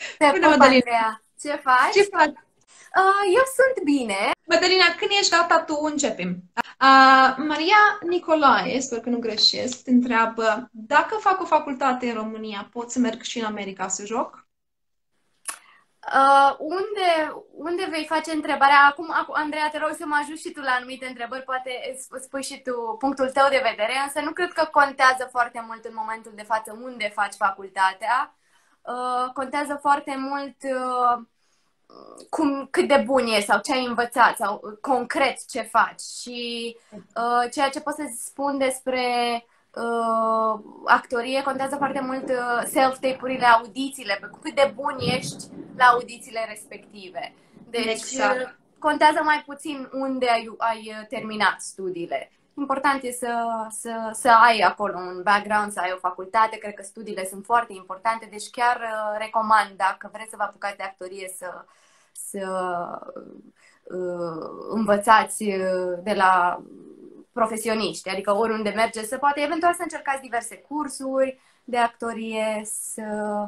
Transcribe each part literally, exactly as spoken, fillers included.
Te Bună, pup, Madalina! Andreea. Ce faci? Ce faci? Uh, eu sunt bine. Madalina, când ești gata, tu începem. Uh, Maria Nicolae, sper că nu greșesc, te întreabă dacă fac o facultate în România, pot să merg și în America să joc? Uh, unde, unde vei face întrebarea? Acum, acum, Andreea, te rog să mă ajut și tu la anumite întrebări, poate îți spui și tu punctul tău de vedere, însă nu cred că contează foarte mult în momentul de față unde faci facultatea. Uh, contează foarte mult uh, cum, cât de bun ești sau ce ai învățat sau uh, concret ce faci. Și uh, ceea ce pot să spun despre uh, actorie contează foarte mult uh, self-tape-urile, audițiile, pe cât de bun ești la audițiile respective. Deci Exact. uh, contează mai puțin unde ai, ai terminat studiile. Important e să, să, să ai acolo un background, să ai o facultate. Cred că studiile sunt foarte importante, deci chiar uh, recomand, dacă vreți să vă apucați de actorie, să, să uh, învățați de la profesioniști, adică oriunde mergeți, să poate eventual să încercați diverse cursuri de actorie, să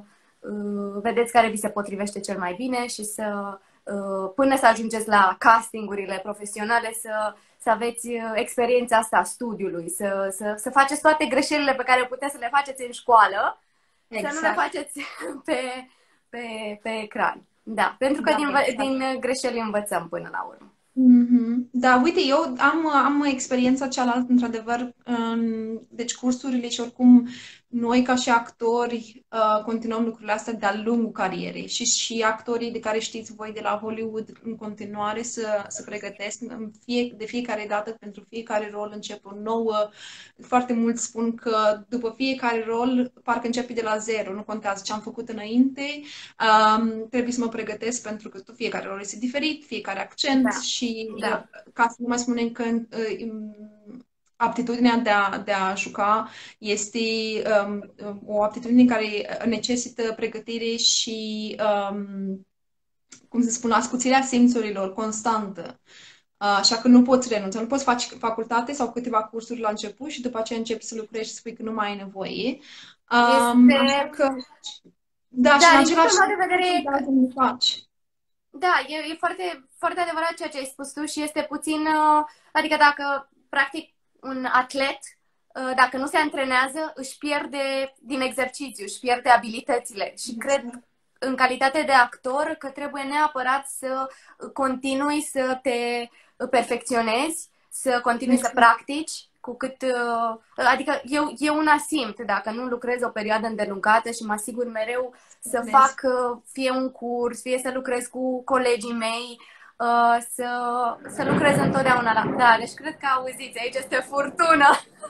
uh, vedeți care vi se potrivește cel mai bine și să, uh, până să ajungeți la castingurile profesionale, să, să aveți experiența asta a studiului, să, să, să faceți toate greșelile pe care puteți să le faceți în școală, exact. Să nu le faceți pe, pe, pe ecran. Da, pentru că da, din, exact. din greșeli învățăm până la urmă. Mm-hmm. Da, uite, eu am, am experiența cealaltă, într-adevăr, deci cursurile și oricum noi ca și actori uh, continuăm lucrurile astea de-a lungul carierei și și actorii de care știți voi de la Hollywood în continuare să, să pregătesc în fie, de fiecare dată pentru fiecare rol încep o nouă. Foarte mulți spun că după fiecare rol parcă începi de la zero, nu contează ce am făcut înainte, um, trebuie să mă pregătesc pentru că tu fiecare rol este diferit, fiecare accent, da. Și da. Ca să nu mai spunem că uh, aptitudinea de a, de a juca este um, o aptitudine care necesită pregătire și, um, cum să spun, ascuțirea simțurilor constantă. Uh, așa că nu poți renunța, nu poți face facultate sau câteva cursuri la început și după aceea începi să lucrezi și spui că nu mai ai nevoie. Um, este... Așa că, da, da, și în același timp, vedere... faci. Da, e, e foarte, foarte adevărat ceea ce ai spus tu și este puțin, uh, adică dacă, practic, un atlet, dacă nu se antrenează, își pierde din exercițiu, își pierde abilitățile. Și cred, în calitate de actor, că trebuie neapărat să continui să te perfecționezi, să continui să practici, cu cât, adică eu, eu una simt, dacă nu lucrez o perioadă îndelungată și mă asigur mereu să fac fie un curs, fie să lucrez cu colegii mei, Uh, să, să lucrez întotdeauna la... Da, deci cred că auziți, aici este furtună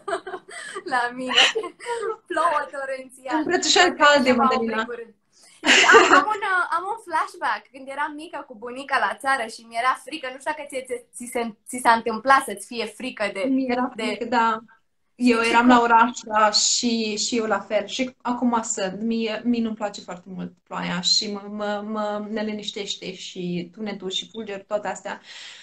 la mine. Plouă torențial. Îmbrățișări calde, Madalina. Am, am, un, am un flashback când eram mică cu bunica la țară și mi-era frică. Nu știu dacă ți, ți, ți, ți s-a întâmplat să-ți fie frică de... Mi-era de... frică, da. Eu eram la oraș, da, și, și eu la fel. Și acum sunt. Mie, mie nu-mi place foarte mult ploaia și mă, mă, mă neliniștește și tunetul și fulger, toate astea.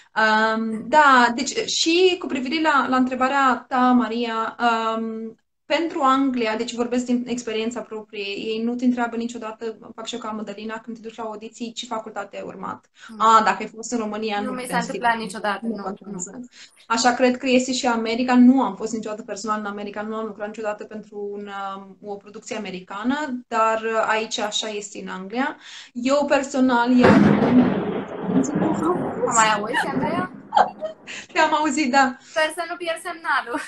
Um, da, deci și cu privire la, la întrebarea ta, Maria, um, pentru Anglia, deci vorbesc din experiența proprie, ei nu te întreabă niciodată, fac și eu ca Madalina, când te duci la audiții, ce facultate ai urmat. Mm. A, dacă ai fost în România, nu, nu mi s-a întâmplat niciodată. Nu, nu, nu. Așa cred că este și America. Nu am fost niciodată personal în America, nu am lucrat niciodată pentru un, o producție americană, dar aici așa este în Anglia. Eu personal, iar... Mă mai auzi, Andreea? Te-am auzit, da. Sper să nu pierd semnalul.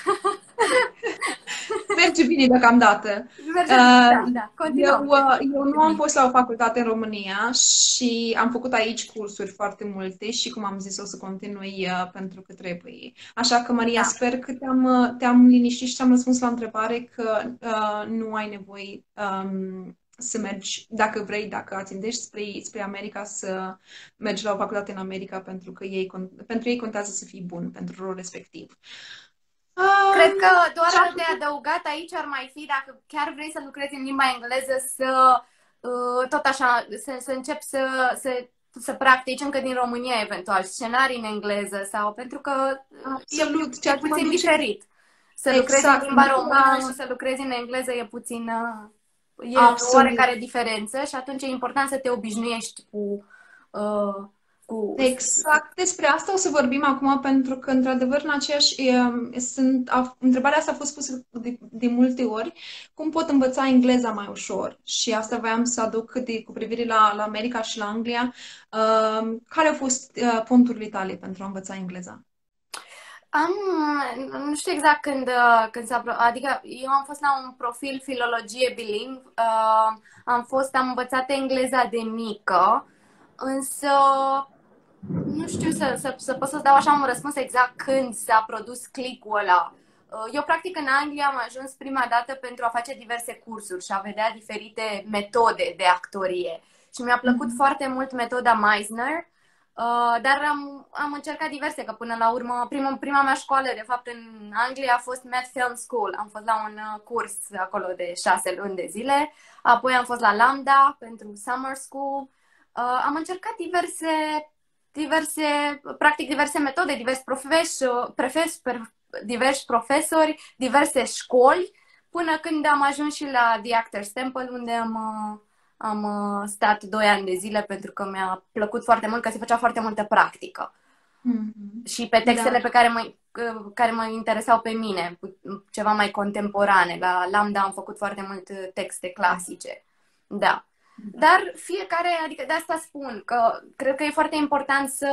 Merge bine deocamdată. Merge bine, da, da. Eu, eu nu am fost la o facultate în România și am făcut aici cursuri foarte multe și, cum am zis, o să continui pentru că trebuie. Așa că, Maria, da. Sper că te-am, te-am liniștit și te-am răspuns la întrebare că uh, nu ai nevoie um, să mergi, dacă vrei, dacă îți îndești spre, spre America, să mergi la o facultate în America, pentru că ei, pentru ei contează să fii bun pentru rolul respectiv. Cred că doar de adăugat aici ar mai fi, dacă chiar vrei să lucrezi în limba engleză, să tot așa, să, să începi să, să, să practici încă din România, eventual, scenarii în engleză, sau pentru că absolut, e, e puțin diferit. Să exact. lucrezi în limba română și să lucrezi în engleză e puțin... e o Absolut. oarecare diferență și atunci e important să te obișnuiești cu... Uh, cu... Exact despre asta o să vorbim acum, pentru că, într-adevăr, în aceeași, e, sunt, a, întrebarea asta a fost pusă de, de multe ori, cum pot învăța engleza mai ușor? Și asta voiam să aduc de, cu privire la, la America și la Anglia. Uh, care au fost uh, punturile tale pentru a învăța engleza? Am, nu știu exact când, uh, când s-a... Adică eu am fost la un profil filologie bilingv, uh, am fost, am învățat engleza de mică, însă nu știu să, să, să pot să-ți dau așa un răspuns exact când s-a produs click-ul ăla. Eu, practic, în Anglia am ajuns prima dată pentru a face diverse cursuri și a vedea diferite metode de actorie. Și mi-a plăcut mm-hmm. foarte mult metoda Meisner, dar am, am încercat diverse, că până la urmă, prima, prima mea școală, de fapt, în Anglia a fost Met Film School. Am fost la un curs acolo de șase luni de zile, apoi am fost la Lambda pentru Summer School. Am încercat diverse... diverse, practic diverse metode, diversi profesori, profes, diversi profesori, diverse școli, până când am ajuns și la The Actors Temple, unde am, am stat doi ani de zile, pentru că mi-a plăcut foarte mult, că se făcea foarte multă practică. Mm-hmm. Și pe textele da. pe care mă, care mă interesau pe mine, ceva mai contemporane. La Lambda am făcut foarte mult texte clasice. Da. Dar fiecare, adică de asta spun, că cred că e foarte important să,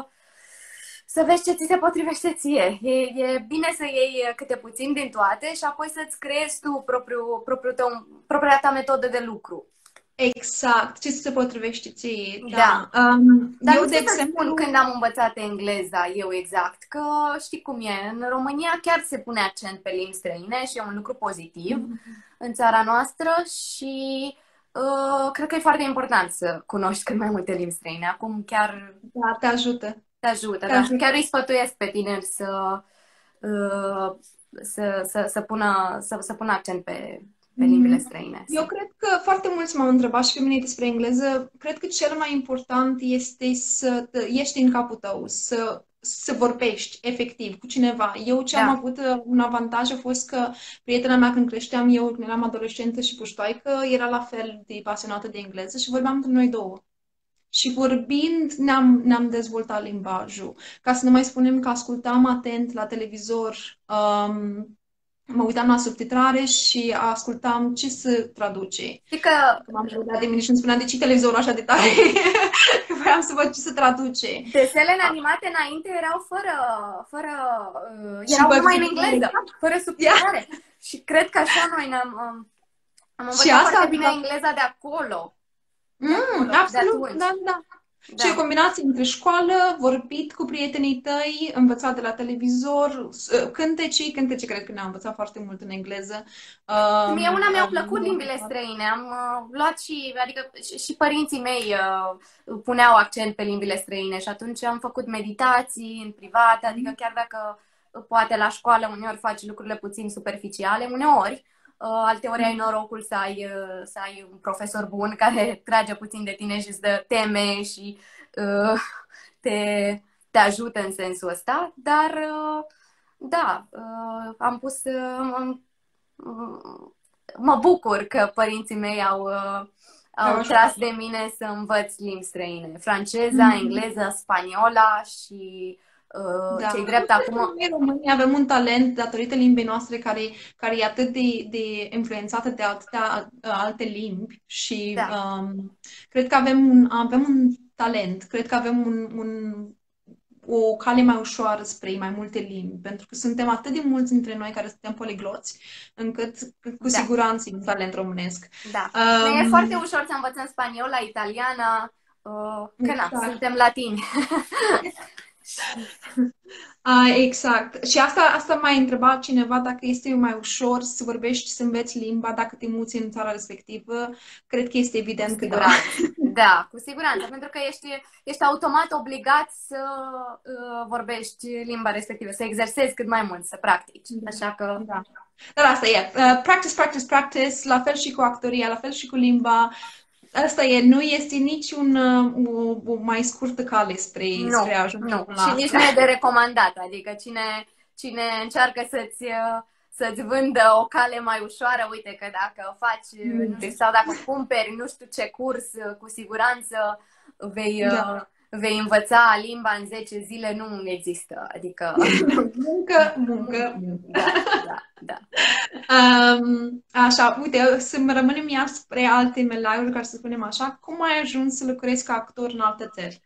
să vezi ce ți se potrivește ție. E, e bine să iei câte puțin din toate și apoi să-ți creezi tu propriul, propriul tău, propria ta metodă de lucru. Exact, ce ți se potrivește ție. Da. da. Um, Dar eu, nu de știu exemplu, să spun când am învățat engleza, eu exact, că știi cum e, în România chiar se pune accent pe limbi străine și e un lucru pozitiv mm-hmm. în țara noastră și... Uh, cred că e foarte important să cunoști cât mai multe limbi străine. Acum chiar... Da, te ajută. Te ajută, te da. ajută. Chiar îi sfătuiesc pe tineri să, uh, să, să, să, pună, să, să pună accent pe, pe limbile străine. Eu cred că foarte mulți m-au întrebat și pe mine despre engleză. Cred că cel mai important este să ieși din capul tău, să să vorbești efectiv cu cineva. Eu ce da. am avut un avantaj a fost că prietena mea când creșteam, eu când eram adolescentă și puștoaică, era la fel de pasionată de engleză și vorbeam între noi două. Și vorbind ne-am, ne-am dezvoltat limbajul. Ca să nu mai spunem că ascultam atent la televizor, um, mă uitam la subtitrare și ascultam ce se traduce. Știi că... M-am jucat de mine și îmi spunea de ce televizorul așa de tare. Voiam să văd ce se traduce. Desenele animate înainte erau fără... fără uh, erau numai în engleză, fără subtitrare. Yeah. Și cred că așa noi ne-am... Um, am învățat foarte bine engleza de acolo. Mm, acolo, absolut, da, da. Da. Și o combinație între școală, vorbit cu prietenii tăi, învățat de la televizor, cântece, cântece cred că ne-am învățat foarte mult în engleză. Uh, Mie una mi-au plăcut limbile străine, am uh, luat și, adică și, și părinții mei uh, puneau accent pe limbile străine și atunci am făcut meditații în privat, adică chiar dacă poate la școală uneori faci lucrurile puțin superficiale, uneori, Uh, alteori ai norocul să ai, uh, să ai un profesor bun care trage puțin de tine și îți dă teme și uh, te, te ajută în sensul ăsta. Dar, uh, da, uh, am pus... Uh, uh, mă bucur că părinții mei au, uh, au tras de mine să învăț limbi străine. Franceza, mm-hmm. engleză, spaniola și... Uh, da. Ce-i drept acum... Noi românii avem un talent datorită limbii noastre care, care e atât de, de influențată de atâtea alte limbi și da. um, cred că avem un, avem un talent, cred că avem un, un, o cale mai ușoară spre mai multe limbi, pentru că suntem atât de mulți dintre noi care suntem poligloți, încât cu da. siguranță e un talent românesc. Da. Um, e foarte ușor să învățăm spaniola, italiana, uh, că exact. na, suntem latini. Uh, exact. Și asta, asta m-a întrebat cineva dacă este mai ușor să vorbești, să înveți limba dacă te muți în țara respectivă. Cred că este evident că da. Da, cu siguranță, pentru că ești, ești automat obligat să uh, vorbești limba respectivă, să exersezi cât mai mult, să practici. Așa că... Da. Dar asta e. Uh, practice, practice, practice, la fel și cu actoria, la fel și cu limba. Asta e, nu este nici un, o, o mai scurtă cale spre, nu, spre a ajunge nu. la și nici nu e de recomandat. Adică cine, cine încearcă să-ți, să-ți vândă o cale mai ușoară. Uite că dacă faci, nu știu, sau dacă cumperi nu știu ce curs, cu siguranță vei, Da. vei învăța limba în zece zile. Nu există. Adică... Muncă, muncă, muncă. Da, da, da. Um, așa, uite, să rămânem iar spre alte meleaguri, ca să spunem așa. Cum ai ajuns să lucrezi ca actor în alte țări?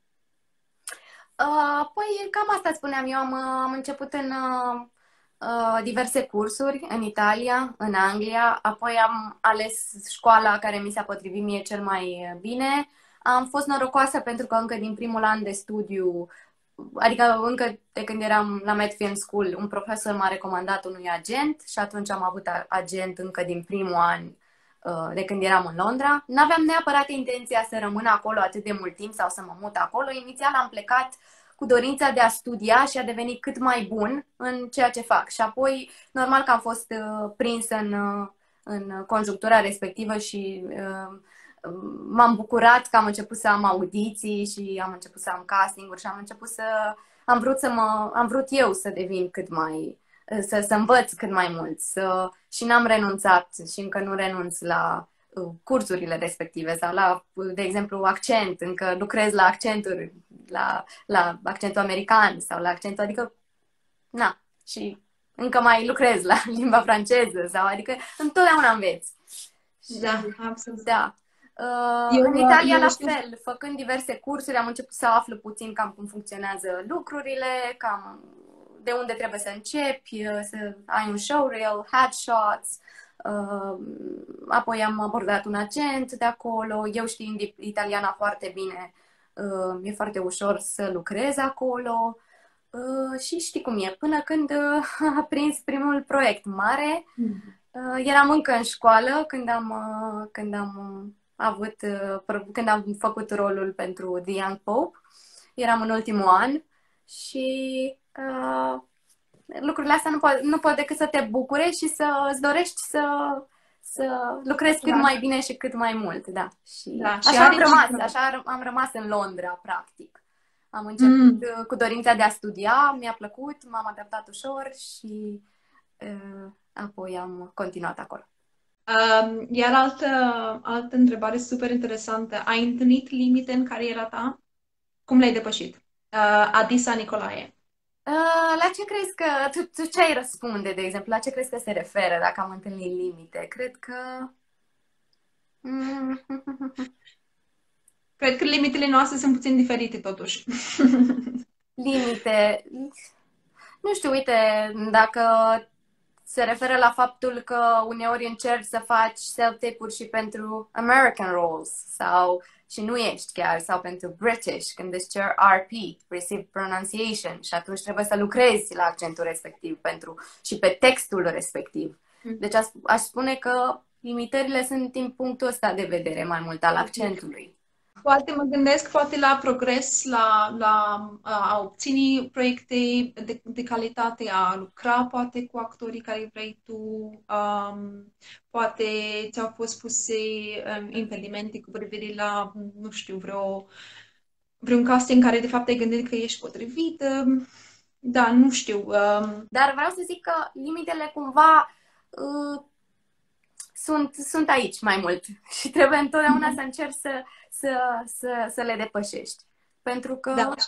Uh, păi, cam asta spuneam. Eu am, am început în uh, uh, diverse cursuri în Italia, în Anglia, apoi am ales școala care mi s-a potrivit mie cel mai bine. Am fost norocoasă pentru că încă din primul an de studiu, adică încă de când eram la Met Film School, un profesor m-a recomandat unui agent și atunci am avut agent încă din primul an de când eram în Londra. N-aveam neapărat intenția să rămân acolo atât de mult timp sau să mă mut acolo. Inițial am plecat cu dorința de a studia și a deveni cât mai bun în ceea ce fac. Și apoi, normal că am fost prinsă în, în conjunctura respectivă și m-am bucurat că am început să am audiții și am început să am casting-uri și am început să... Am vrut, să mă, am vrut eu să devin cât mai... Să, să învăț cât mai mult. Să, și n-am renunțat și încă nu renunț la cursurile respective sau la, de exemplu, accent. Încă lucrez la accenturi, la, la accentul american sau la accentul... Adică, na, și încă mai lucrez la limba franceză sau... Adică întotdeauna înveți. Da, absolut. Da. Uh, în Italia, la fel, făcând diverse cursuri, am început să aflu puțin cam cum funcționează lucrurile, cam de unde trebuie să începi, să ai un showreel, headshots, uh, apoi am abordat un agent de acolo, eu știind italiana foarte bine, uh, e foarte ușor să lucrez acolo uh, și știi cum e, până când uh, a prins primul proiect mare, uh, eram încă în școală când am, uh, când am uh, avut, când am făcut rolul pentru The Young Pope. Eram în ultimul an și uh, lucrurile astea nu pot, nu pot decât să te bucure și să îți dorești să, să lucrezi cât da. mai bine și cât mai mult. Da. Și da, așa, și am rămas, așa am rămas în Londra, practic. Am început mm. cu dorința de a studia, mi-a plăcut, m-am adaptat ușor și uh, apoi am continuat acolo. Um, iar altă, altă întrebare super interesantă. Ai întâlnit limite în cariera ta? Cum le-ai depășit? Uh, Adisa Nicolae. Uh, la ce crezi că... Tu, tu ce ai răspunde, de exemplu? La ce crezi că se referă dacă am întâlnit limite? Cred că... Cred că limitele noastre sunt puțin diferite, totuși. Limite... Nu știu, uite, dacă... se referă la faptul că uneori încerci să faci self-tape-uri și pentru American roles sau și nu ești chiar, sau pentru British, când îți cer R P, Received Pronunciation, și atunci trebuie să lucrezi la accentul respectiv pentru, și pe textul respectiv. Deci aș, aș spune că limitările sunt din punctul ăsta de vedere mai mult al accentului. Poate mă gândesc poate la progres, la, la a obține proiecte de, de calitate, a lucra poate cu actorii care vrei tu, um, poate ți-au fost puse um, impedimente cu privire la, nu știu, vreo, vreun casting care de fapt ai gândit că ești potrivită. Da, nu știu. Um... Dar vreau să zic că limitele cumva uh, sunt, sunt aici mai mult și trebuie întotdeauna mm-hmm. să încerci să Să, să, să le depășești. Pentru că... Da.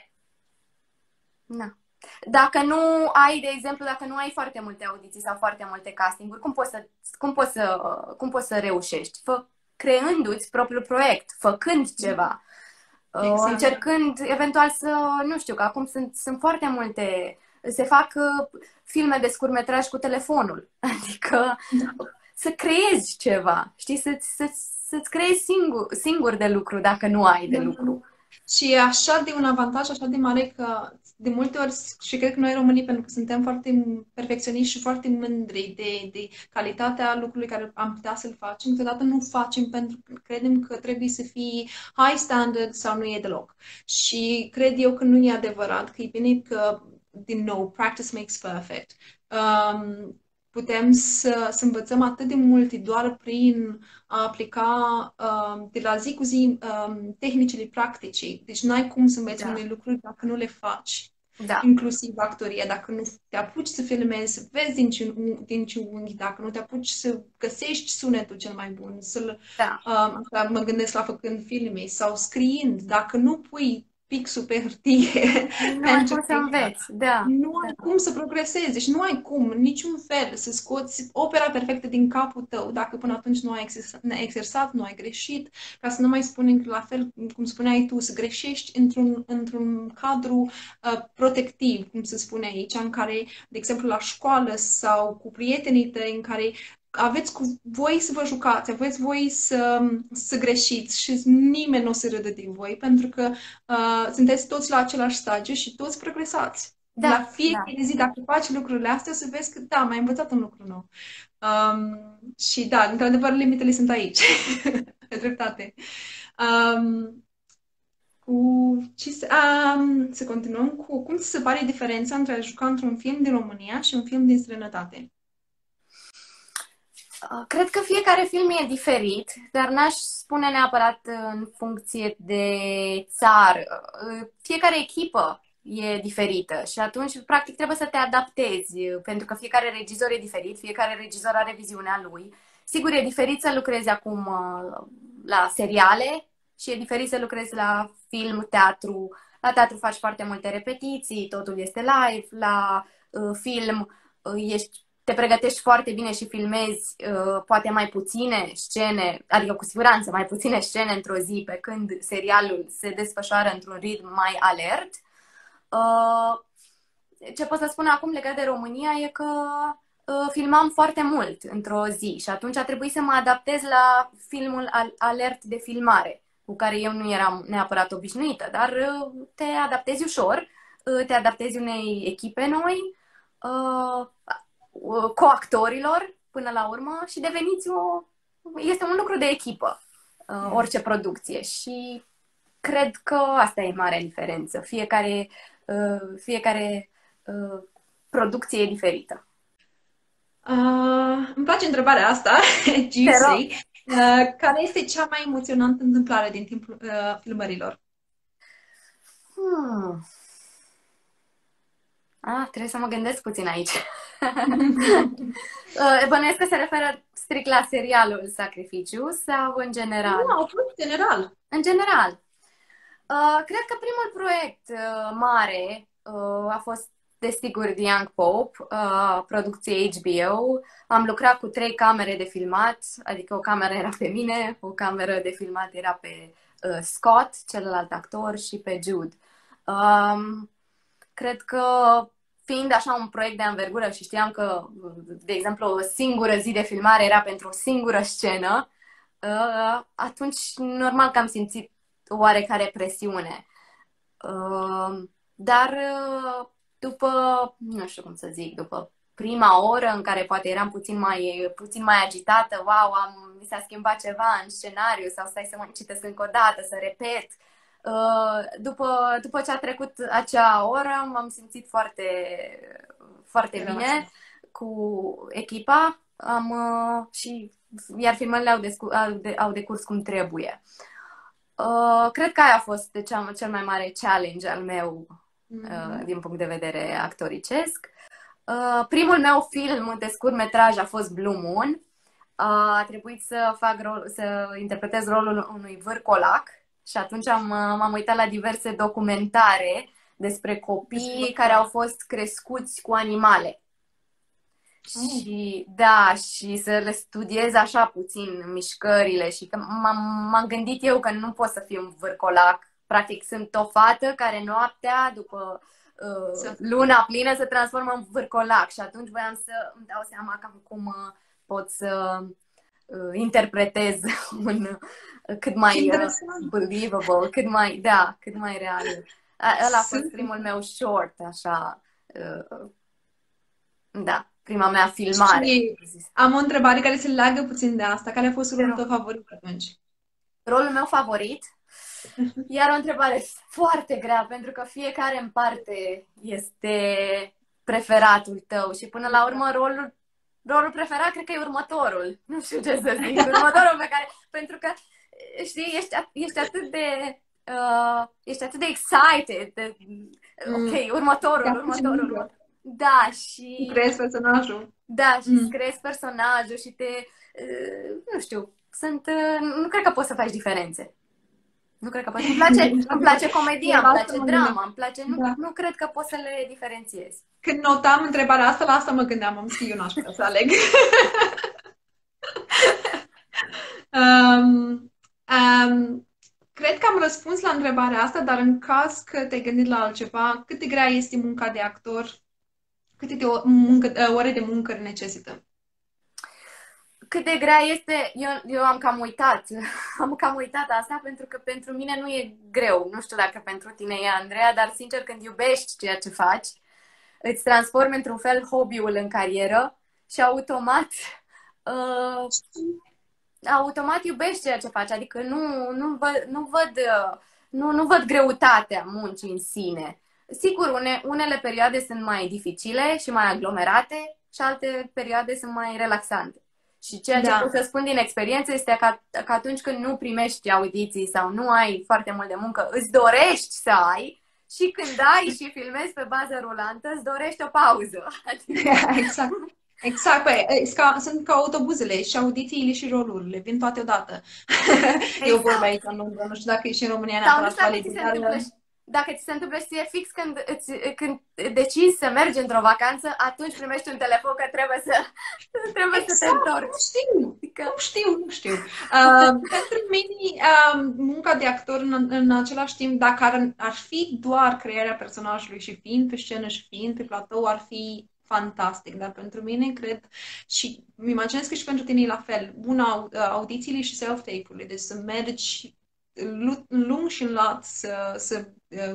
Na. Dacă nu ai, de exemplu, dacă nu ai foarte multe audiții sau foarte multe castinguri, cum poți să, cum poți să, cum poți să reușești? Fă, creându-ți propriul proiect, făcând ceva, exact. Încercând eventual să, nu știu, că acum sunt, sunt foarte multe, se fac filme de scurtmetraj cu telefonul. Adică da. Să creezi ceva, știi, să, să, să-ți creezi singur, singur de lucru dacă nu ai de lucru. Și e așa de un avantaj așa de mare că de multe ori, și cred că noi românii, pentru că suntem foarte perfecționiști și foarte mândri de, de calitatea lucrului care am putea să-l facem, câteodată nu facem pentru că credem că trebuie să fie high standard sau nu e deloc. Și cred eu că nu e adevărat, că e bine că, din nou, practice makes perfect. Um, Putem să, să învățăm atât de multe doar prin a aplica um, de la zi cu zi um, tehnicile practice. Deci n-ai cum să înveți da. unele lucruri dacă nu le faci. Da. inclusiv actoria. Dacă nu te apuci să filmezi, să vezi din ce, din ce unghi, dacă nu te apuci să găsești sunetul cel mai bun, să-l, Da. uh, mă gândesc la făcând filme sau scriind, dacă nu pui pixul pe hârtie Nu ai pentru cum să tine, înveți. Da. nu Da. ai cum să progresezi, deci nu ai cum, în niciun fel, să scoți opera perfectă din capul tău, dacă până atunci nu ai exersat, exersat, nu ai greșit, ca să nu mai spunem că, la fel cum spuneai tu, să greșești într-un, într-un cadru uh, protectiv, cum se spune aici, în care, de exemplu, la școală sau cu prietenii tăi, în care aveți cu voi să vă jucați, aveți voi să, să greșiți și nimeni nu o să râdă din voi, pentru că uh, sunteți toți la același stagiu și toți progresați. La Da. Da. fiecare zi, dacă faci lucrurile astea, să vezi că, da, mai învățat un lucru nou. Um, și da, într-adevăr, limitele sunt aici. Pe dreptate. Um, cu ce să, um, să continuăm cu cum ți se pare diferența între a juca într-un film din România și un film din străinătate? Uh, Cred că fiecare film e diferit, dar n-aș spune neapărat în funcție de țară. Uh, Fiecare echipă e diferită și atunci, practic, trebuie să te adaptezi, pentru că fiecare regizor e diferit, fiecare regizor are viziunea lui. Sigur, e diferit să lucrezi acum uh, la seriale și e diferit să lucrezi la film, teatru. La teatru faci foarte multe repetiții, totul este live, la uh, film uh, ești te pregătești foarte bine și filmezi uh, poate mai puține scene, adică cu siguranță mai puține scene într-o zi, pe când serialul se desfășoară într-un ritm mai alert. Uh, ce pot să spun acum legat de România e că uh, filmam foarte mult într-o zi și atunci a trebuit să mă adaptez la filmul al- alert de filmare, cu care eu nu eram neapărat obișnuită, dar uh, te adaptezi ușor, uh, te adaptezi unei echipe noi, uh, coactorilor până la urmă și deveniți o... Este un lucru de echipă, orice producție și cred că asta e marea diferență. Fiecare, fiecare producție e diferită. Uh, îmi place întrebarea asta, Juicy. Uh, care este cea mai emoționantă întâmplare din timpul uh, filmărilor? Hmm. Ah, trebuie să mă gândesc puțin aici. Bănuiesc că se referă strict la serialul Sacrificiu sau în general? Nu, în general. În general. Uh, cred că primul proiect uh, mare uh, a fost, desigur, The Young Pope, uh, producție H B O. Am lucrat cu trei camere de filmat, adică o cameră era pe mine, o cameră de filmat era pe uh, Scott, celălalt actor, și pe Jude. Um, cred că fiind așa un proiect de anvergură și știam că, de exemplu, o singură zi de filmare era pentru o singură scenă, uh, atunci normal că am simțit oarecare presiune. Uh, dar uh, după, nu știu cum să zic, după prima oră în care poate eram puțin mai, puțin mai agitată, wow, am, mi s-a schimbat ceva în scenariu sau stai să mă citesc încă o dată, să repet. Uh, după, după ce a trecut acea oră, m-am simțit foarte, foarte bine cu echipa am, uh, și iar filmările au, descu- au, de- au decurs cum trebuie. Uh, cred că aia a fost cea, cel mai mare challenge al meu uh, din punct de vedere actoricesc. Uh, primul meu film de scurtmetraj a fost Blue Moon. Uh, a trebuit să fac rol, să interpretez rolul unui vârcolac și atunci am, m-am uitat la diverse documentare despre copii care au fost crescuți cu animale. Mm. Și da, și să le studiez așa puțin mișcările și că m-am, m-am gândit eu că nu pot să fiu un vârcolac. Practic sunt o fată care noaptea, după uh, luna plină, se transformă în vârcolac și atunci voiam să îmi dau seama cam cum uh, pot să uh, interpretez un uh, cât mai uh, believable, cât mai, da, cât mai real. Ăla a fost primul meu short, așa, uh, da. Prima mea filmare. Și am o întrebare care se leagă puțin de asta. Care a fost rolul tău favorit atunci? Rolul meu favorit? Iar o întrebare foarte grea, pentru că fiecare în parte este preferatul tău și până la urmă rolul, rolul preferat cred că e următorul. Nu știu ce să zic. Următorul pe care... Pentru că, știi, ești, ești atât de... Uh, ești atât de excited, de, Ok, Mm. următorul, Te-a următorul, funcționat. următorul. Da, și... Crezi personajul. Da, și îți Mm. creezi personajul și te... uh, nu știu, sunt... Uh, nu cred că poți să faci diferențe. Nu cred că poți. Îmi place, îmi place comedia, Eu la îmi asta place mă drama, gândeam. îmi place... Nu, Da. nu cred că poți să le diferențiezi. Când notam întrebarea asta, la asta mă gândeam, am zis, eu n-aș putea să aleg. um, um, cred că am răspuns la întrebarea asta, dar în caz că te-ai gândit la altceva, cât de grea este munca de actor? Câte de o, muncă, ore de muncă necesită? Cât de grea este, eu, eu am cam uitat, am cam uitat asta pentru că pentru mine nu e greu. Nu știu dacă pentru tine e, Andreea, dar sincer când iubești ceea ce faci, îți transformi într-un fel hobby-ul în carieră și automat, uh, automat iubești ceea ce faci. Adică nu, nu, văd, nu, văd, uh, nu, nu văd greutatea muncii în sine. Sigur, une, unele perioade sunt mai dificile și mai aglomerate și alte perioade sunt mai relaxante. Și ceea ce Da. pot să spun din experiență este că, că atunci când nu primești audiții sau nu ai foarte mult de muncă, îți dorești să ai și când ai și filmezi pe bază rulantă, îți dorești o pauză. Adică... Exact. Exact, păi, ca, sunt ca autobuzele și audițiile și rolurile, vin toate odată. Exact. Eu vorba aici în Londra, nu știu dacă e și în România neapărat valid, dar... Dacă ți se întâmplă și ție fix când, îți, când decizi să mergi într-o vacanță, atunci primești un telefon că trebuie să, trebuie exact, să te întorci. Nu știu, adică... nu știu, nu știu. Uh, pentru mine, uh, munca de actor în, în același timp, dacă ar, ar fi doar crearea personajului și fiind pe scenă și fiind pe platou, ar fi fantastic, dar pentru mine cred și îmi imaginez că și pentru tine e la fel. Una, audițiile și self-tape-urile, deci să mergi lung și în lat să, să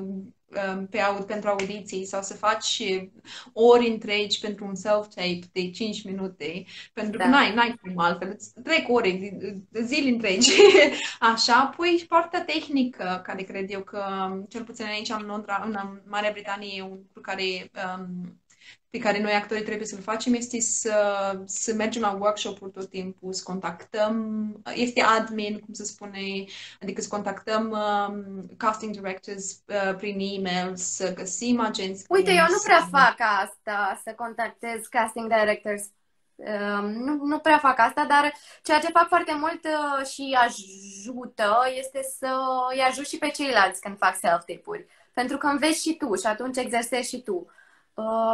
pe aud pentru audiții sau să faci ori întregi pentru un self-tape de cinci minute, pentru da. că n-ai, n-ai cum altfel, îți trec ore, zile întregi. Așa, apoi și partea tehnică, care cred eu că, cel puțin aici în Londra, în Marea Britanie, e un lucru care... Um, pe care noi actorii trebuie să-l facem este să, să mergem la workshop-uri tot timpul, să contactăm, este admin, cum se spune, adică să contactăm um, casting directors uh, prin e-mail, să găsim agenți. Uite, eu nu prea fac asta, să contactez casting directors. Uh, nu, nu prea fac asta, dar ceea ce fac foarte mult uh, și ajută este să îi ajut și pe ceilalți când fac self-tape-uri. Pentru că înveți și tu și atunci exersezi și tu. Uh,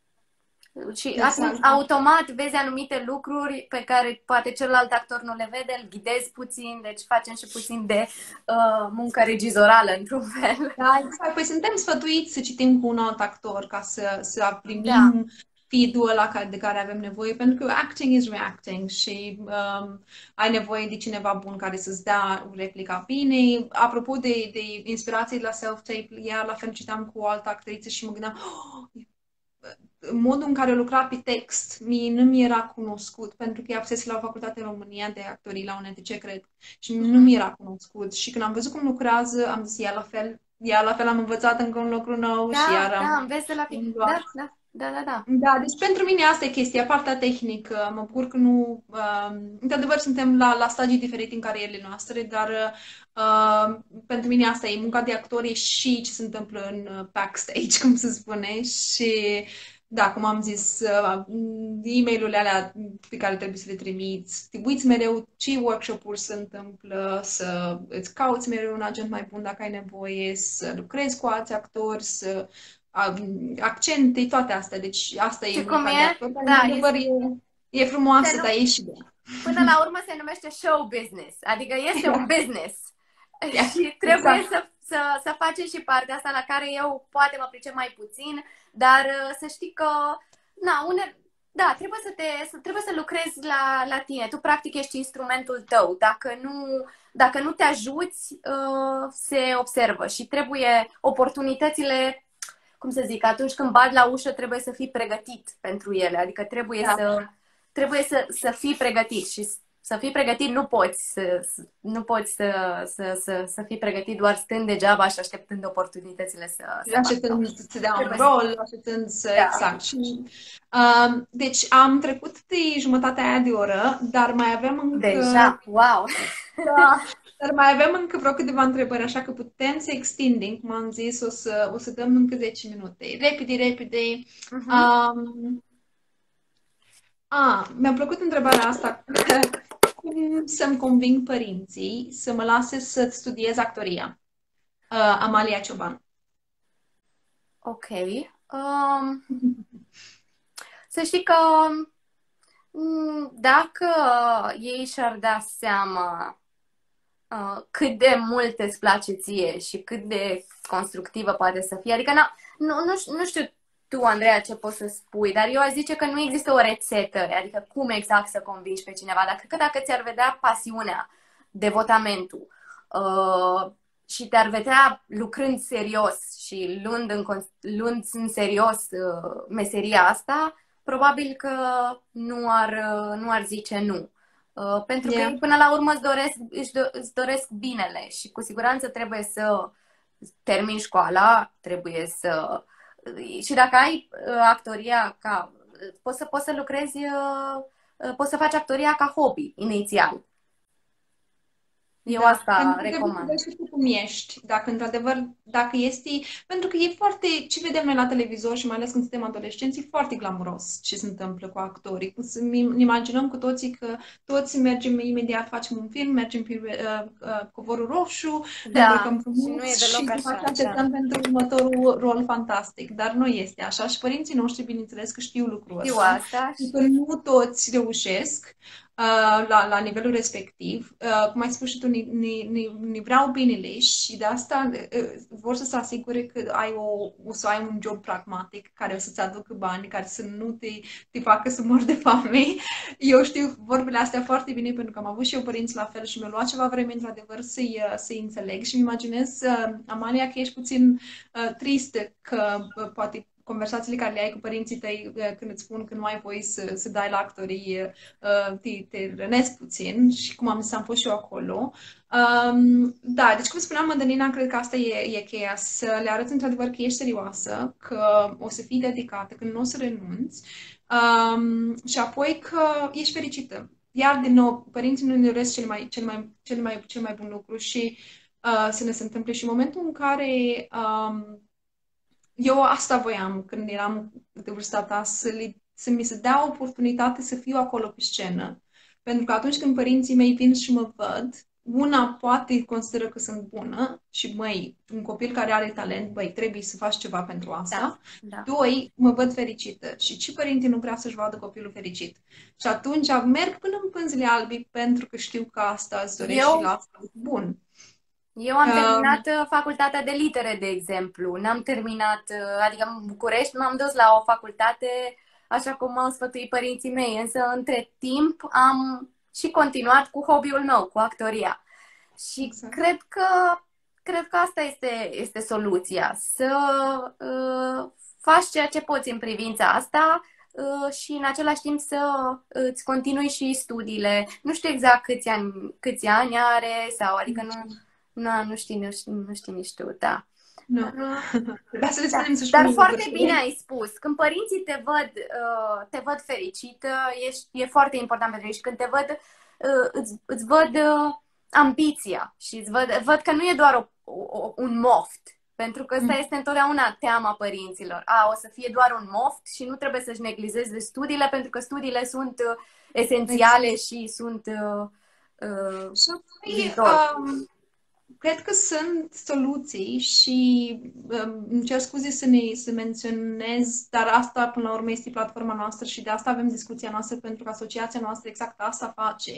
Și exact. Atunci, automat, vezi anumite lucruri pe care poate celălalt actor nu le vede, îl ghidezi puțin, deci facem și puțin de uh, muncă regizorală, într-un fel. Da, exact. Păi suntem sfătuiți să citim cu un alt actor ca să, să primim da. feed-ul ăla de care avem nevoie, pentru că acting is reacting și um, ai nevoie de cineva bun care să-ți dea replica bine. Apropo de, de inspirații de la self-tape, iar la fel citeam cu o altă actriță și mă gândeam... Oh, modul în care lucra pe text, mie nu mi era cunoscut, pentru că ea fusese la o facultate în România de actorii la U N T C, cred, și nu mi era cunoscut. Și când am văzut cum lucrează, am zis, ea la fel, ea la fel am învățat încă un lucru nou da, și iar am... Da, înveți de la fi... Da, da, da, da, da. Da, deci pentru mine asta e chestia, partea tehnică. Mă bucur că nu... Uh, într-adevăr, suntem la, la stadii diferite în carierele noastre, dar uh, pentru mine asta e munca de actor e și ce se întâmplă în backstage, cum se spune, și... Da, cum am zis, e-mail-urile alea pe care trebuie să le trimiți, te uiți mereu ce workshop-uri se întâmplă, să îți cauți mereu un agent mai bun dacă ai nevoie, să lucrezi cu alți actori, să accente, toate astea. Deci asta e munca de actor. Da, este... e, e frumoasă, dar e și bine. Până la urmă se numește show business, adică este un business. Yeah, și trebuie exact. să, să, să facem și partea asta la care eu poate mă pricep mai puțin, dar să știi că, na, une, da, trebuie să, te, să, trebuie să lucrezi la, la tine. Tu practic ești instrumentul tău. Dacă nu, dacă nu te ajuți, uh, se observă și trebuie oportunitățile, cum să zic, atunci când bagi la ușă trebuie să fii pregătit pentru ele. Adică trebuie, da. să, trebuie să, să fii pregătit și să fii pregătit nu poți să, să nu poți să, să, să, să fii pregătit doar stând degeaba și așteptând oportunitățile să, să Așteptând să ți dea un Trebuie rol, așteptând să... Da. Exact. Și, uh, deci am trecut de jumătatea aia de oră, dar mai avem încă... Deja, wow! Da, dar mai avem încă vreo câteva întrebări, așa că putem să extindem, cum am zis, o să, o să dăm încă zece minute. Repede, repede. Uh-huh. Um, a, mi-a plăcut întrebarea asta. Cum să-mi conving părinții să mă lase să studiez actoria? Uh, Amalia Cioban. Ok. Um, să știi că mm, dacă ei și-ar da seama uh, cât de mult îți place ție și cât de constructivă poate să fie, adică na, nu, nu, nu știu tu, Andreea, ce poți să spui, dar eu aș zice că nu există o rețetă, adică cum exact să convingi pe cineva, dar cred că dacă ți-ar vedea pasiunea, devotamentul, uh, și te-ar vedea lucrând serios și luând în, luând în serios uh, meseria asta, probabil că nu ar, uh, nu ar zice nu. Uh, pentru yeah. că ei până la urmă îți doresc, își, do, îți doresc binele și cu siguranță trebuie să termini școala, trebuie să... Și dacă ai uh, actoria ca... Poți să, poți să lucrezi, uh, poți să faci actoria ca hobby inițial. Eu da, asta recomand. Trebuie să cum ești, dacă într-adevăr, dacă este, pentru că e foarte, ce vedem noi la televizor și mai ales când suntem adolescenți, e foarte glamuros ce se întâmplă cu actorii. Ne imaginăm cu toții că toți mergem imediat, facem un film, mergem pe uh, uh, covorul roșu, da, ne îmbrăcăm frumos și nu e deloc și așa, așteptăm da. pentru următorul rol fantastic, dar nu este așa și părinții noștri, bineînțeles, că știu lucrul ăsta. asta. Și că nu toți reușesc Uh, la, la nivelul respectiv. Uh, cum ai spus și tu, ni, ni, ni, ni vreau binele și de asta uh, vor să se asigure că ai o, o să ai un job pragmatic care o să-ți aducă bani, care să nu te, te facă să mori de foame. Eu știu vorbele astea foarte bine pentru că am avut și eu părinți la fel și mi-a luat ceva vreme într-adevăr să-i, să-i înțeleg și mi imaginez, uh, Amalia, că ești puțin uh, tristă că uh, poate conversațiile care le ai cu părinții tăi când îți spun că nu ai voie să, să dai la actorii, te, te rănesc puțin și cum am zis, am fost și eu acolo. Um, da, deci cum spuneam, Mădălina, cred că asta e, e cheia, să le arăți într-adevăr că ești serioasă, că o să fii dedicată, că nu o să renunți um, și apoi că ești fericită. Iar, din nou, părinții nu ne doresc cel mai, cel mai, cel mai, cel mai bun lucru și uh, să ne se întâmple și în momentul în care um, eu asta voiam când eram de vârsta ta, să, li, să mi se dea oportunitate să fiu acolo pe scenă. Pentru că atunci când părinții mei vin și mă văd, una poate consideră că sunt bună și, măi, un copil care are talent, băi, trebuie să faci ceva pentru asta. Da, da. Doi, mă văd fericită. Și ce părinte nu vrea să-și vadă copilul fericit? Și atunci merg până în pânzele albi pentru că știu că asta îți dorești Eu... și la asta. Bun. Eu am terminat um, facultatea de litere, de exemplu. N-am terminat, adică în București m-am dus la o facultate așa cum m-au sfătuit părinții mei, însă între timp am și continuat cu hobby-ul meu, cu actoria. Și exact. cred că cred că asta este, este soluția, să uh, faci ceea ce poți în privința asta uh, și în același timp să îți continui și studiile. Nu știu exact câți ani, câți ani are, sau adică nu... Nu, nu știi, nu știi, nu știi nici tu, da. Nu. Da, să le spunem să Dar foarte bine ai spus. Când părinții te văd, te văd fericită, ești, e foarte important pentru ei și când te văd, îți, îți văd ambiția și îți văd, văd că nu e doar o, o, un moft. Pentru că ăsta este întotdeauna teama părinților. A, o să fie doar un moft și nu trebuie să-și neglijeze studiile pentru că studiile sunt esențiale și sunt uh, uh, viitor. Um... Cred că sunt soluții și um, îmi cer scuze să ne să menționez, dar asta până la urmă este platforma noastră și de asta avem discuția noastră, pentru că asociația noastră exact asta face.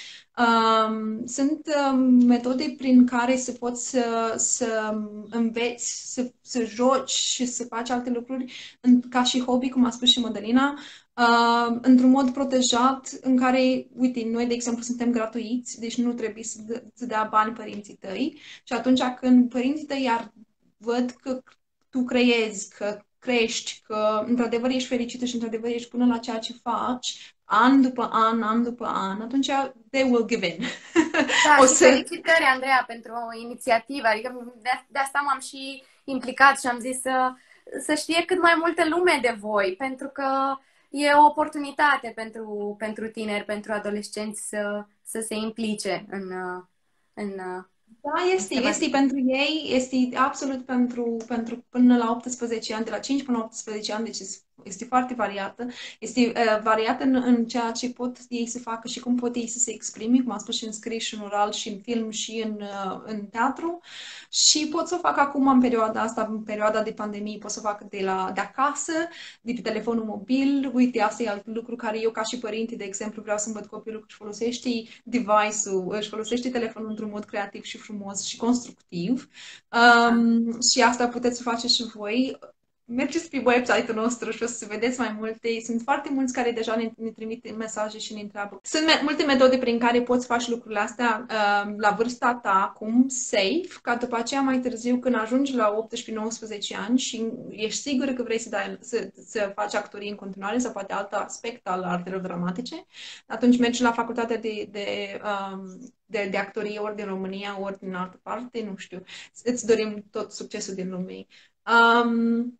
Um, sunt um, metode prin care să poți să, să înveți, să, să joci și să faci alte lucruri în, ca și hobby, cum a spus și Mădălina, Uh, într-un mod protejat, în care, uite, noi, de exemplu, suntem gratuiți, deci nu trebuie să, dă, să dea bani părinții tăi și atunci când părinții tăi iar văd că tu creezi, că crești, că într-adevăr ești fericită și într-adevăr ești bună la ceea ce faci, an după an, an după an, atunci they will give in. Da, O și să... felicitări, Andreea, pentru o inițiativă. Adică de, de asta m-am și implicat și am zis să, să știe cât mai multă lume de voi, pentru că e o oportunitate pentru, pentru tineri, pentru adolescenți să, să se implice în, în, Da, este, în este pentru ei, este absolut pentru, pentru până la optsprezece ani, de la cinci până la optsprezece ani, deci este foarte variată. Este uh, variată în, în ceea ce pot ei să facă și cum pot ei să se exprime, cum am spus, și în scris, și în oral, și în film, și în, uh, în teatru. Și pot să o fac acum în perioada asta, în perioada de pandemie, pot să o fac de, la, de acasă, de pe telefonul mobil. Uite, asta e alt lucru care eu, ca și părinte, de exemplu, vreau să învăț copilul că își folosește device-ul, își folosește telefonul într-un mod creativ și frumos și constructiv. Um, și asta puteți să faceți și voi. Mergeți pe website-ul nostru și o să vedeți mai multe. Sunt foarte mulți care deja ne, ne trimit mesaje și ne întreabă. Sunt me- multe metode prin care poți face lucrurile astea uh, la vârsta ta acum, safe, ca după aceea mai târziu, când ajungi la optsprezece nouăsprezece ani și ești sigur că vrei să, dai, să, să faci actorie în continuare sau poate alt aspect al artelor dramatice, atunci mergi la facultatea de, de, um, de, de actorie ori din România, ori din altă parte, nu știu. Îți dorim tot succesul din lume. Um,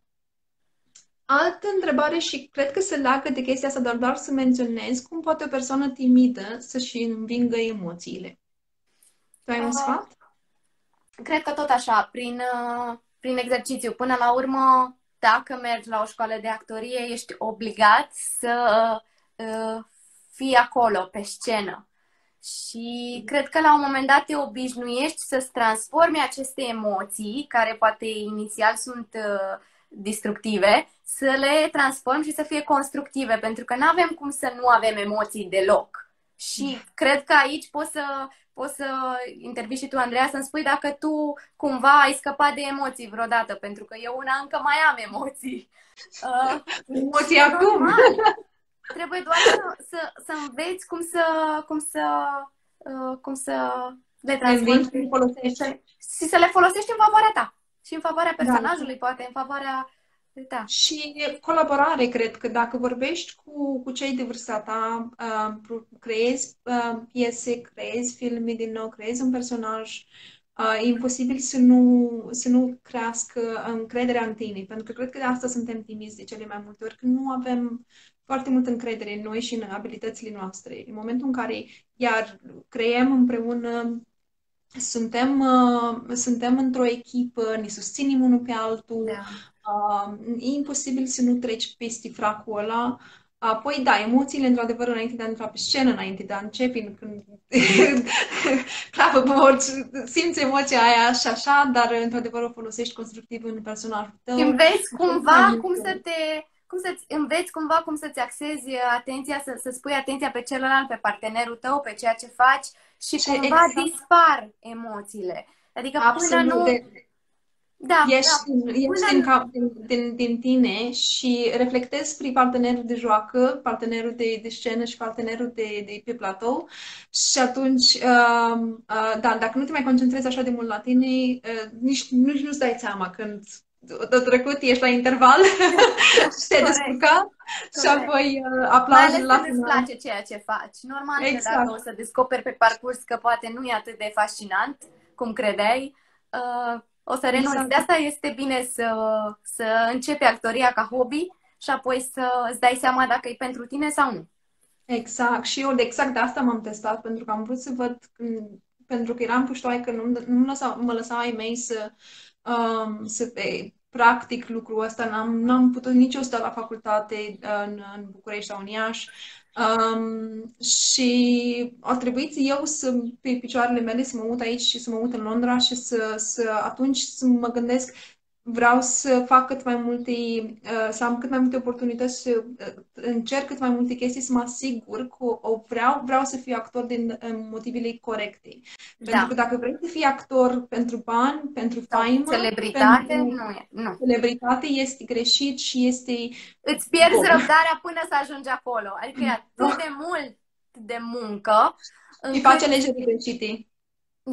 Altă întrebare și cred că se leagă de chestia asta, dar doar să menționez cum poate o persoană timidă să-și învingă emoțiile. Tu ai un uh, sfat? cred că tot așa, prin, uh, prin exercițiu. Până la urmă, dacă mergi la o școală de actorie, ești obligat să uh, fii acolo, pe scenă. Și cred că la un moment dat te obișnuiești să-ți transformi aceste emoții, care poate inițial sunt uh, destructive, să le transformi și să fie constructive, pentru că nu avem cum să nu avem emoții deloc. Și cred că aici poți să, poți să intervii și tu, Andreea, să-mi spui dacă tu cumva ai scăpat de emoții vreodată, pentru că eu una încă mai am emoții. Uh, Emoții acum! normal. Trebuie doar să, să, să înveți cum să, cum să, uh, cum să le Le învingi transformi și le folosești. și să le folosești în favoarea ta și în favoarea Da. personajului, poate în favoarea ta. Și colaborare, cred că dacă vorbești cu, cu cei de vârsta ta, uh, creezi uh, piese, creezi filme din nou, creezi un personaj, uh, e imposibil să nu, să nu crească încrederea în tine, pentru că cred că de asta suntem timizi de cele mai multe ori, că nu avem foarte multă încredere în noi și în abilitățile noastre. În momentul în care iar creăm împreună, suntem, uh, suntem într-o echipă, ne susținem unul pe altul, Da. uh, e imposibil să nu treci peste fracul ăla. Apoi, da, emoțiile, într-adevăr, înainte de a intra pe scenă, înainte de a începe, când clapă pe morți, simți emoția aia și așa, dar, într-adevăr, o folosești constructiv în personajul tău. Înveți cumva cum să te... Cum să-ți înveți cumva cum să-ți axezi atenția, să, să spui atenția pe celălalt, pe partenerul tău, pe ceea ce faci și, și cumva exact. dispar emoțiile. Adică Absolut, până nu... de... Da, Ești, da. ești Până din, cap, din, din, din tine și reflectezi spre partenerul de joacă, partenerul de, de scenă și partenerul de, de pe platou și atunci, uh, uh, da, dacă nu te mai concentrezi așa de mult la tine, uh, nici, nici nu-ți dai seama când de trecut ești la interval și te-ai descurcat și apoi uh, aplauzi la final. Mai ales când îți place ceea ce faci. Normal exact. Că dacă o să descoperi pe parcurs că poate nu e atât de fascinant cum credeai, uh, o să renunți. Exact. De asta este bine să, să începi actoria ca hobby și apoi să îți dai seama dacă e pentru tine sau nu. Exact. Și eu de exact de asta m-am testat, pentru că am vrut să văd, când, pentru că eram puștoaică, nu, nu mă lăsau, mă lăsau ai mei să, um, să pe, practic lucrul ăsta. N-am, n-am putut nici eu sta la facultate în, în București sau în Iași. Um, și a trebuit eu să, pe picioarele mele, să mă mut aici și să mă mut în Londra și să, să atunci să mă gândesc, vreau să fac cât mai multe, să am cât mai multe oportunități, să încerc cât mai multe chestii, să mă asigur că o vreau, vreau să fiu actor din motivele corecte. Da. Pentru că dacă vrei să fii actor pentru bani, pentru faimă, celebritate, pentru nu e. Nu. Celebritate este greșit și este... Îți pierzi bun. Răbdarea până să ajungi acolo. Adică e atât de mult de muncă. Îi face alegeri greșite. Da.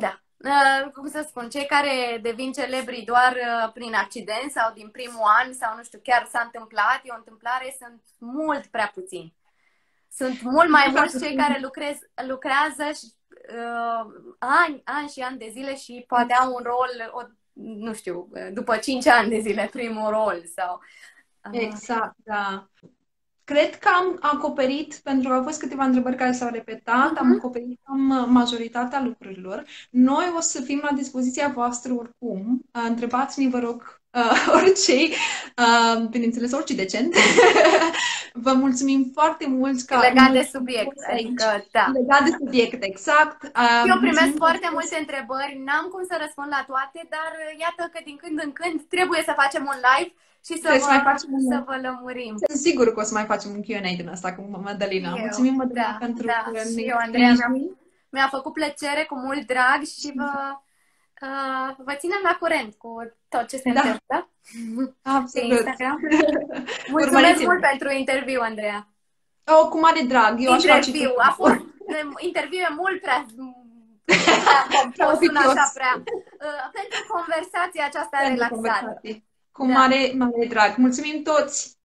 uh, cum să spun, cei care devin celebri doar uh, prin accident sau din primul an sau nu știu, chiar s-a întâmplat, e o întâmplare, sunt mult prea puțini. Sunt mult mai mulți cei care lucrez, lucrează și, uh, ani, ani și ani de zile și poate au un rol, o, nu știu, după cinci ani de zile primul rol sau... Uh. Exact, da. Cred că am acoperit, pentru că au fost câteva întrebări care s-au repetat, uh-huh. am acoperit cam majoritatea lucrurilor. Noi o să fim la dispoziția voastră oricum. Întrebați-ne, vă rog, uh, orice, uh, bineînțeles, orice decent. Vă mulțumim foarte mult că... Legat de subiect, adică, da. Legat de subiect, exact. Uh, Eu primesc foarte multe întrebări, n-am cum să răspund la toate, dar iată că din când în când trebuie să facem un live și să, vă, mai facem un... să vă lămurim. Sunt sigur că o să mai facem un Q and A din asta cu Madalina. Eu, Mulțumim, Madalina, da, pentru da. că și eu, Andreea, mi-a, mi-a făcut plăcere, cu mult drag și vă, uh, vă ținem la curent cu tot ce se da. întâmplă. Absolut. Pe Instagram. Mulțumesc mult pentru interviu, Andreea. Oh, cu mare drag. Eu interviu. A fost interviu e mult prea... Am sună așa prea... Uh, pentru conversația aceasta pentru relaxată. Conversație. Cu da. mare, mare drag. Mulțumim toți!